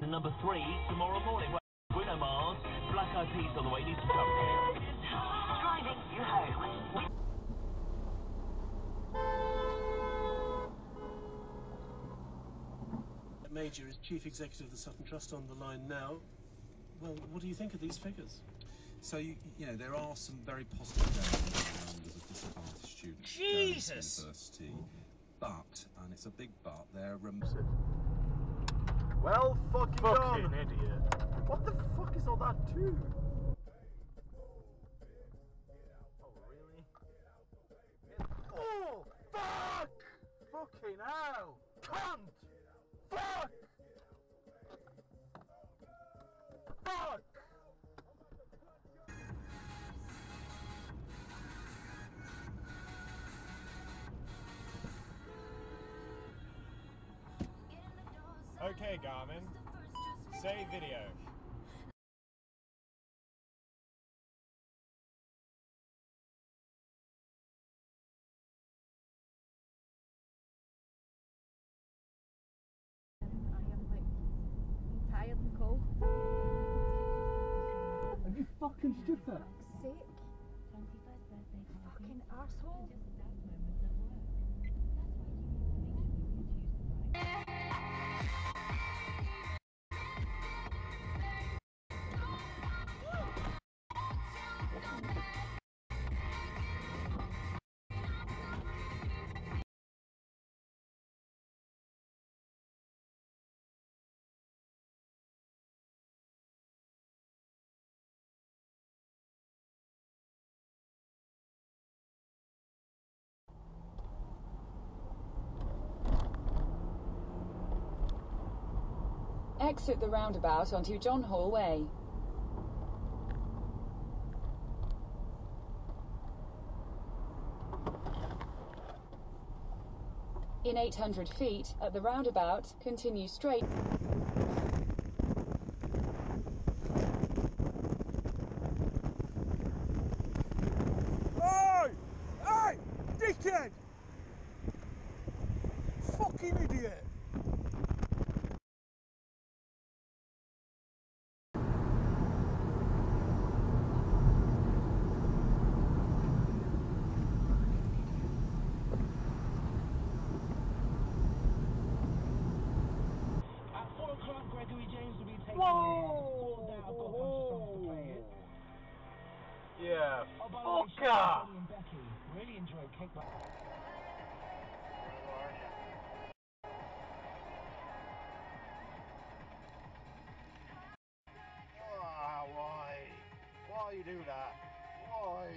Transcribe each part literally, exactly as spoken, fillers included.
Number three, tomorrow morning. Bruno Mars, Black Eyed Peas on the way. Needs to come. Driving you home. Major is Chief Executive of the Sutton Trust on the line now. Well, what do you think of these figures? So, you, you know, there are some very positive numbers of disadvantaged students Jesus! going to university, but, and it's a big but, they're... Um... Well, fucking, fucking done. idiot. What the fuck is all that too? Oh, really? Oh, fuck! Fucking hell! Cunt! Fuck! Fuck! Okay, Garmin. Save video. Tired and cold. Are you fucking stupid? Sick. Fucking arsehole. Exit the roundabout onto John Hall Way. In eight hundred feet, at the roundabout, continue straight. Hey! Hey! Dickhead! Fucking idiot! Whoa! Yeah, Oh, by the way, fucker! Shirley and Becky really enjoyed cake. Ah, why? Why you do that? Why?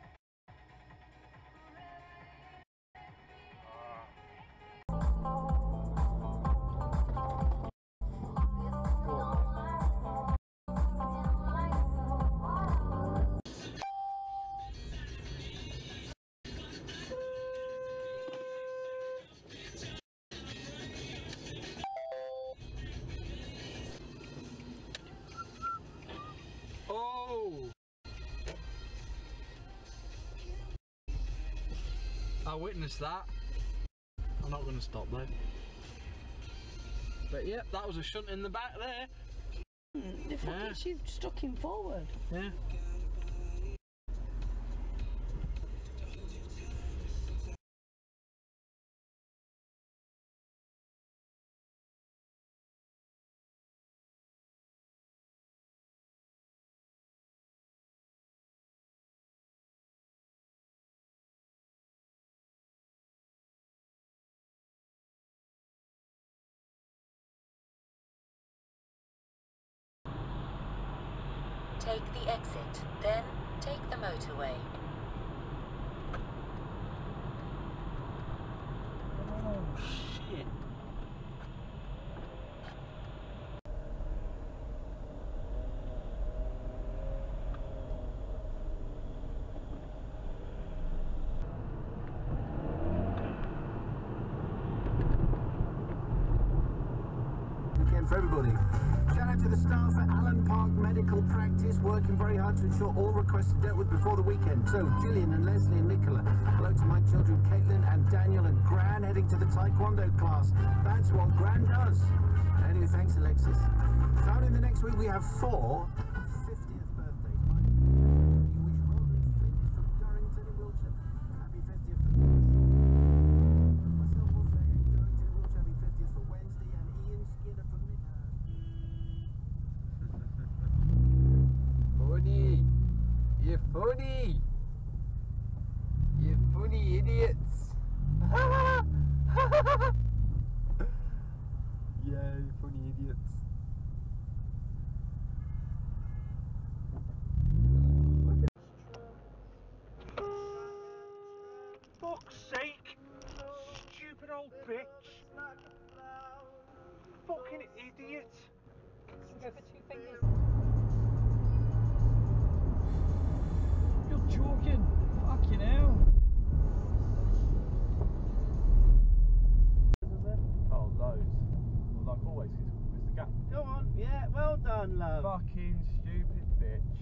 Oh! I witnessed that. I'm not going to stop though. But yep, that was a shunt in the back there. Mm, the fucking Yeah. she stuck him forward. Yeah. Take the exit, then take the motorway. Oh shit. Weekend for everybody. Shout out to the staff at Allen Park Medical Practice, working very hard to ensure all requests are dealt with before the weekend. So, Gillian and Leslie and Nicola. Hello to my children, Caitlin and Daniel, and Gran heading to the Taekwondo class. That's what Gran does. Anyway, thanks, Alexis. So in the next week we have four fiftieth birthdays. My we wish Rodney Flint from Durrington in Wiltshire. Happy fiftieth. Myself also in Durrington in Wiltshire. Happy fiftieth for Wednesday, and Ian Skinner from Midhurst. Funny! You're funny! You funny idiots! Yeah, you funny idiots. Fuck's sake! Stupid old bitch! Fucking idiot! Go for two fingers. You're joking! Fucking hell! Oh, loads. Like always, it's the gap. Go on, yeah, well done, love. Fucking stupid bitch.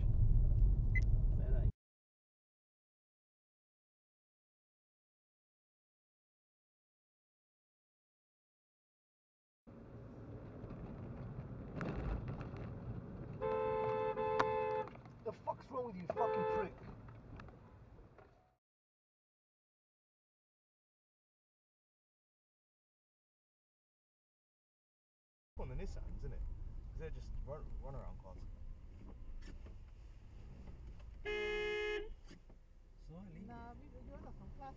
The fuck's wrong with you, fucking prick? On the Nissans, isn't it? Because they're just run, run around cars. Slightly. Nah, you're not from class.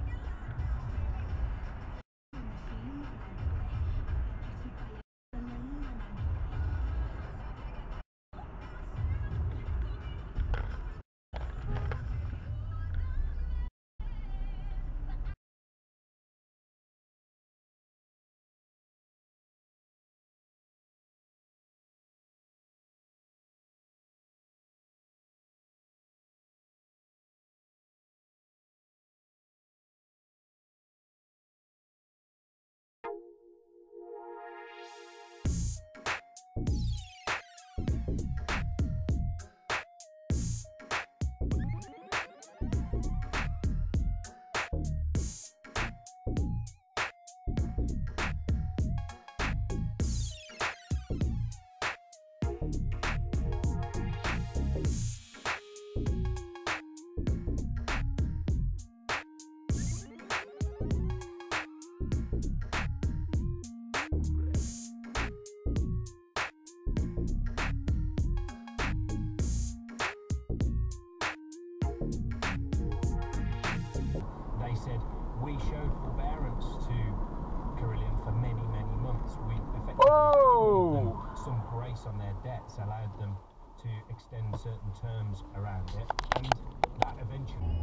They said, we showed forbearance to Carillion for many, many months. We effectively Oh! gave them some grace on their debts, allowed them to extend certain terms around it, and that eventually...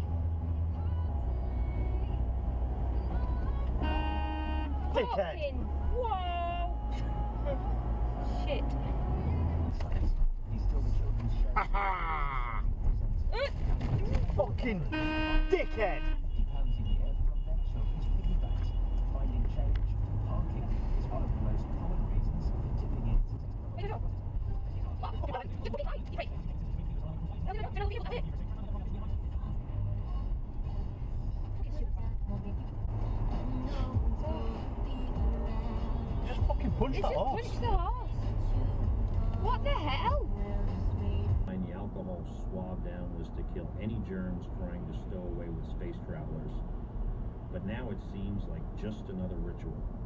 Dickhead! Whoa! Shit. Fucking dickhead! Just fucking punch It's that just horse. punch the horse. What the hell? The alcohol swab down was to kill any germs trying to stow away with space travelers. But now it seems like just another ritual.